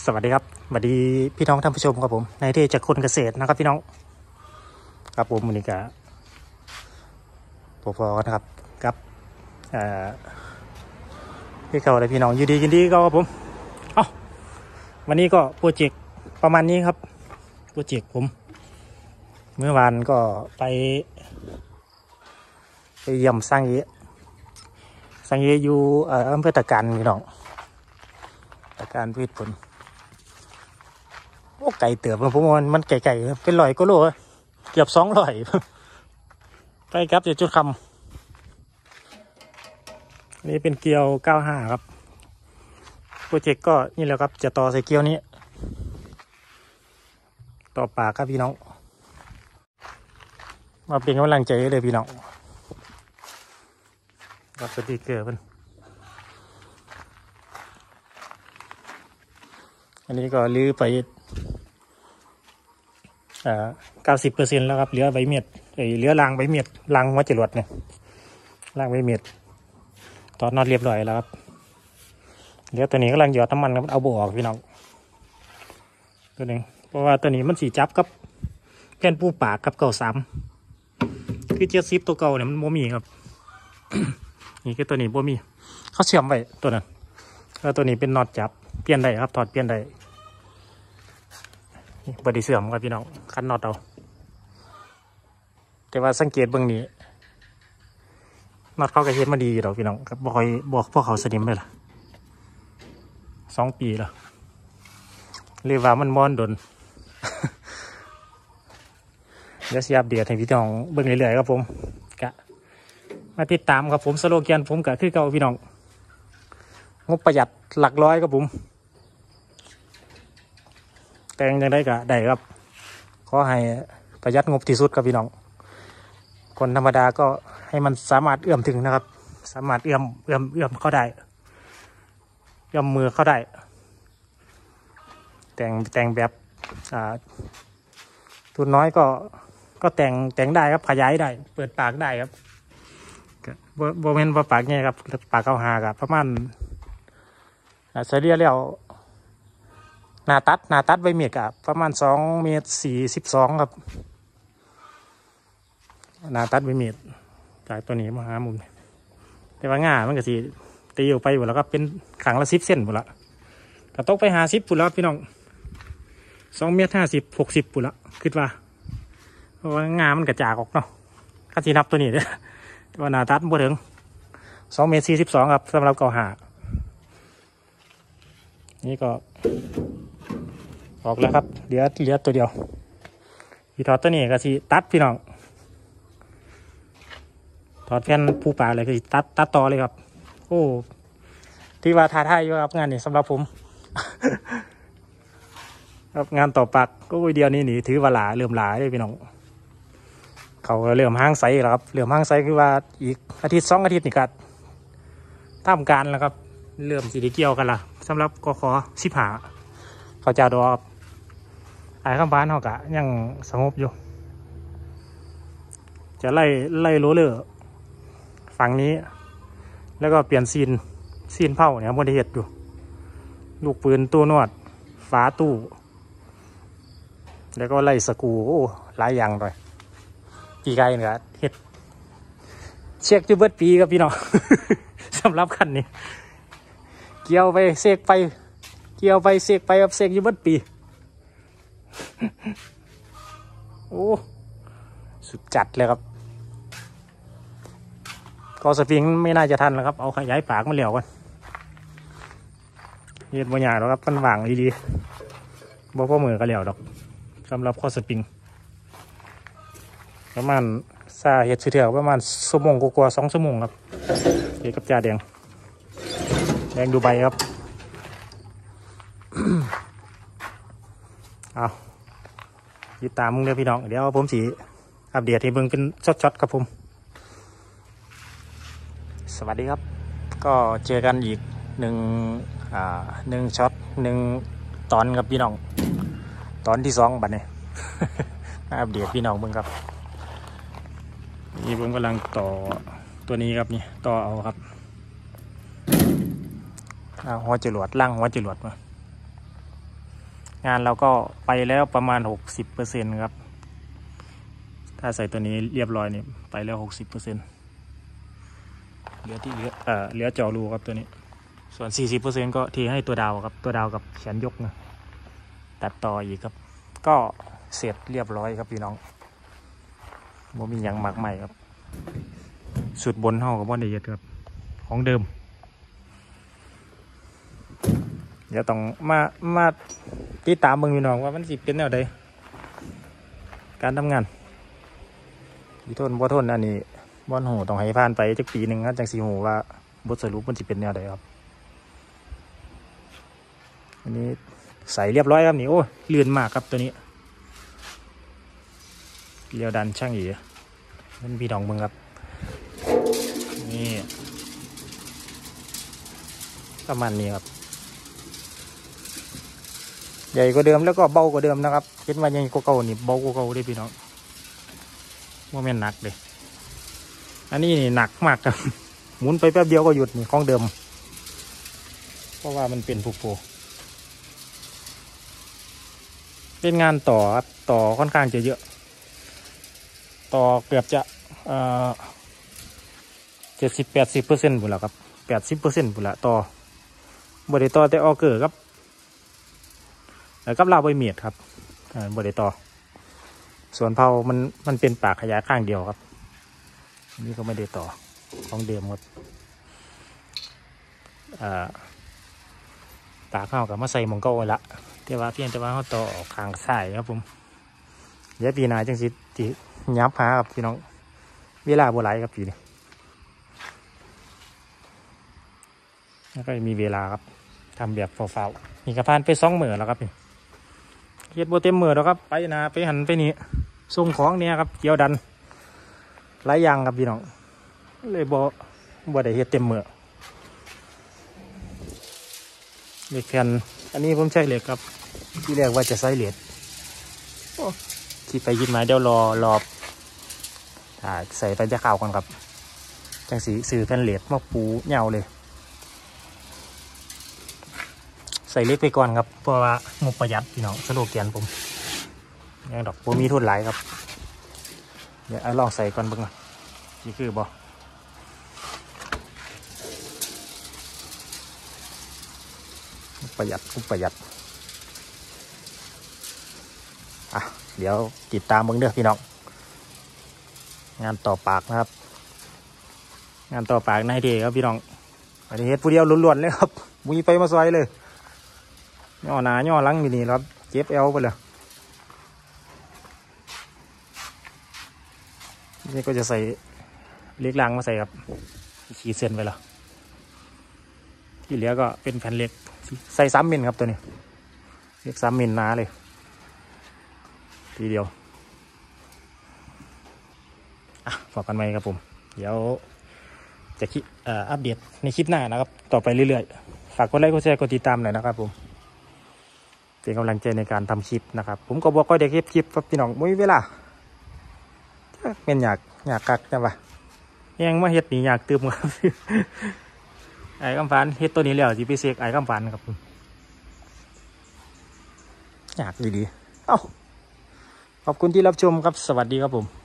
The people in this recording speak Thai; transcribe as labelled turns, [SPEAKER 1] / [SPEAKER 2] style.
[SPEAKER 1] สวัสดีครับสวัสดีพี่น้องท่านผู้ชมครับผมในที่จากคนเกษตรนะครับพี่น้องครับผมวันนี้ก็พอๆนะครับครับพี่เขาเลยพี่น้องอยู่ดีกินดีก็ครับผมเอ้าวันนี้ก็โปรเจกต์ประมาณนี้ครับโปรเจกต์ผมเมื่อวานก็ไปเยี่ยมสร้างเยอยู่อำเภอตะการพี่น้องตะการพืชผลโอ้ไก่เติบผมว่ามันไก่เป็น100 กว่าโลเกือบ200ไปครับเดี๋ยวจุดคำนี่เป็นเกลียว95ครับโปรเจกต์ก็นี่แหละครับจะต่อใส่เกลียวนี้ต่อปากครับพี่น้องมาเป็นกำลังใจเลยพี่น้องกับสติกเกอร์เพิ่นอันนี้ก็ลื้อไป90%แล้วครับเหลือใบเมียดเหลือรางใบเมียดรางหัวจรวดเนี่ยรางใบเมียดตอนนอดเรียบร้อยแล้วครับเหลือตัวนี้กำลังหยอดน้ำมันครับเอาโบออกพี่น้องตัวนึงเพราะว่าตัวนี้มันสีจับกับแผ่นปูปากกับ93คือ70ตัวเก่าเนี่ยมันโมมีครับ นี่คือตัวนี้โมมีเขาเชื่อมไว้ตัวนั้นแล้วตัวนี้เป็นน็อตจับเปลี่ยนได้ครับถอดเปลี่ยนได้บไดีเสื่อมครับพี่น้องคันน็อตเอาแต่ว่าสังเกตเบื้องนี้น็อตเขากระเทียมมาดีอยู่หรอกพี่น้องครับบอกพวกเขาสนิมเลยล่ะ2 ปีแล้วเรียกว่ามันมอนดน เดี๋ยวเสียบเดียดให้พี่น้องเบื้องเรื่อยๆครับผมกะมาติดตามครับผมสโลแกนผมกะคือเก่าพี่น้องงบประหยัดหลักร้อยครับผมแต่ยังได้กะได้ครับขอให้ประหยัดงบที่สุดครับพี่น้องคนธรรมดาก็ให้มันสามารถเอื้อมถึงนะครับสามารถเอื้อมเข้าได้เอื้อมมือเข้าได้แต่งแบบทุนน้อยก็แต่งได้ครับขยายได้เปิดปากได้ครับโบเมนปากเนี่ยครับปากเขาหากับประมาณเฉลี่ยแล้วหน้าตัดใบเมียดกับประมาณ2.42 เมตรครับหน้าตัดใบเมียดจากตัวนี้มาหามุมแต่ว่าง่ามันก็สีตีออกไปหมดแล้วก็เป็นขังละ10 เซนหมดละก็ตกไป50 ปุ่นแล้วพี่น้อง2.50 60 ปุ่นละคิดว่าเพราะว่างามันกระจาออกเนาะข้าที่นับตัวนี้เนี่ยแต่ว่าหน้าตัดบ่ถึง2.42 ครับสำหรับเก่าหานี่ก็ออกแล้วครับเหลือตัวเดียวพี่ถอดตัวนี้ก็สิตัดพี่น้องถอดแผ่นผู้ปากเลยก็สิตัดต่อเลยครับโอ้ที่ว่าท้าทายอยู่ครับงานนี้สำหรับผม ครับงานต่อปากก็เดียวนี้นี่ถือว่าเริ่มหลาเลยพี่น้องเขาเริ่มห้างไซแล้วครับเริ่มห้างไซคือว่าอีก1-2 อาทิตย์นี่ก็ทำการแล้วครับเริ่มสีเกี่ยวกันละสำหรับกข15เขาจะดอกไอ้ข้างบ้านเขากะยังสงบอยู่จะไล่โรลเลอร์ฝั่งนี้แล้วก็เปลี่ยนซีนเผาเนี่ยบนเหตุอยู่ลูกปืนตัวนวดฝาตู้แล้วก็ไล่สกูโอ้หลายอย่างเลยปีไก่เนี่ยเฮ็ดเช็คจุดเบิดปีครับพี่น้อง สำหรับคันนี้เกี่ยวไปเสกไปเกี่ยวไปเสกไปครับเสกอยู่เบิดปี โอ้สุดจัดเลยครับก็สปริงไม่น่าจะทันแล้วครับเอาขยายปากมาเหลี่ยวกันเฮ็ดบ่ยากหรอกครับมันวางดีๆบ่พอมือก็เหลี่ยวดอกสำหรับข้อสปริงประมาณซาเฮ็ดสุดเดียวประมาณชั่วโมงกว่า2 ชั่วโมงครับเฮ็ดกับจ่าแดงดูใบครับ เอาติดตามมึงเลยพี่น้องเดี๋ยวผมสีอัปเดตให้เบิ่งเป็นช็อตๆครับผมสวัสดีครับก็เจอกันอีกหนึ่งช็อต1 ตอนครับพี่น้องตอนที่2บัดนี้ อัปเดตพี่น้องเบิ่งครับนี่ผมกำลังต่อตัวนี้ครับนี่ต่อเอาครับหัวจรวดล่างหัวจรวดมางานเราก็ไปแล้วประมาณ60%ครับถ้าใส่ตัวนี้เรียบร้อยนี่ไปแล้ว60%เหลือที่เหลือเจาะรูครับตัวนี้ส่วน40%ก็เทให้ตัวดาวครับตัวดาวกับแขนยกนะตัดต่ออีกครับก็เสร็จเรียบร้อยครับพี่น้องบ่มีอย่างมากใหม่ครับสุดบนห้องกับบ่ได้เยอะครับของเดิมเดี๋ยวต้องมาติดตามเบิ่งพี่น้องว่ามันสิเป็นแนวใดการทำงานวิทนบ่ทนอันนี้บ่หูต้องให้ผ่านไปจักปีหนึ่งนะจังสีหูว่าบทสรุปมันสิเป็นแนวใดครับอันนี้ใส่เรียบร้อยครับนี่โอ้ลื่นมากครับตัวนี้เลี้ยวดันช่างอีมันพี่น้องเบิ่งครับนี่ประมาณนี้ครับใหญ่กว่าเดิมแล้วก็เบากว่าเดิมนะครับคิดว่าใหญ่กว่าเก่านี่เบากว่าเก่าได้พี่น้องว่าแม่นหนักเลยอันนี้นี่หนักมากครับหมุนไปแป๊บเดียวก็หยุดนี่ของเดิมเพราะว่ามันเป็นผูกโผเป็นงานต่อครับต่อค่อนข้างจะเยอะต่อเกือบจะ70-80%พุ่นละครับ80%พุ่นละต่อบริต่อแต่ออเกอร์ครับแล้วกับลาวใบเมียดครับบริต่อส่วนเผามันเป็นปากขยายข้างเดียวครับนี่ก็ไม่ได้ต่อของเดิมครับปากเข้ากับมาใส่หมองเก้าละแต่ว่าเพียงแต่ว่าเขาต่อออกข้างซ้ายครับผมเดี๋ยวปีหน้าจังสิที่ยับหาครับพี่น้องเวลาโบราณครับปีนี้แล้วก็มีเวลาครับทำแบบเฝ้าๆนี่กระพานไป2 มื้อแล้วครับนี่เฮ็ดโบเต็มมือแล้วครับไปนาไปหันไปนี่ส่งของเนี่ยครับเกี่ยวดันหลายอย่างครับพี่น้องเลยบ่ได้เฮ็ดเต็มมือเหล็กแผ่นอันนี้ผมใช้เหล็กครับที่แรกว่าจะใช้เหล็กคิดไปคิดมาเดี๋ยวรอใส่ไปจะข่าวก่อนครับจังสีสื่อแผ่นเหล็กมาปูเหงาเลยใส่เล็กไปก่อนครับเพราะว่างบประหยัดพี่น้องสโลแกนผมยังดอกผมมีทุนหลายครับเดี๋ยวลองใส่ก่อนเบิ่งนี่คือบ่ประหยัดเดี๋ยวติดตามเบิ่งเด้อพี่น้องงานต่อปากนะครับงานต่อปากนายเดครับพี่น้องอันนี้เฮ็ดผู้เดียวล้วนๆเลยครับมีไปมาซอยเลยย่อหนาย่อหลังอยู่นี่ครับเจ็บเอวไปเลยนี่ก็จะใส่เล็กล่างมาใส่ครับขีดเส้นไปแล้วที่เหลือก็เป็นแผ่นเล็กใส่3 มิลครับตัวนี้เล็ก3 มิลหนาเลยทีเดียวฝากกันไหมครับผมเดี๋ยวจะอัปเดตในคลิปหน้านะครับต่อไปเรื่อยๆฝากกดไลค์กดแชร์กดติดตามหน่อยนะครับผมเป็นกำลังใจในการทำคลิปนะครับผมก็บอกก็ได้คลิปพี่น้องไม่มีเวลาเป็นอยากกักนะวะยังมาเฮ็ดนี่อยากตื่มครับไอ้กำฟันเฮ็ดตัวนี้แล้วจีพีเซกไอ้กำฟันครับผมอยากดีๆขอบคุณที่รับชมครับสวัสดีครับผม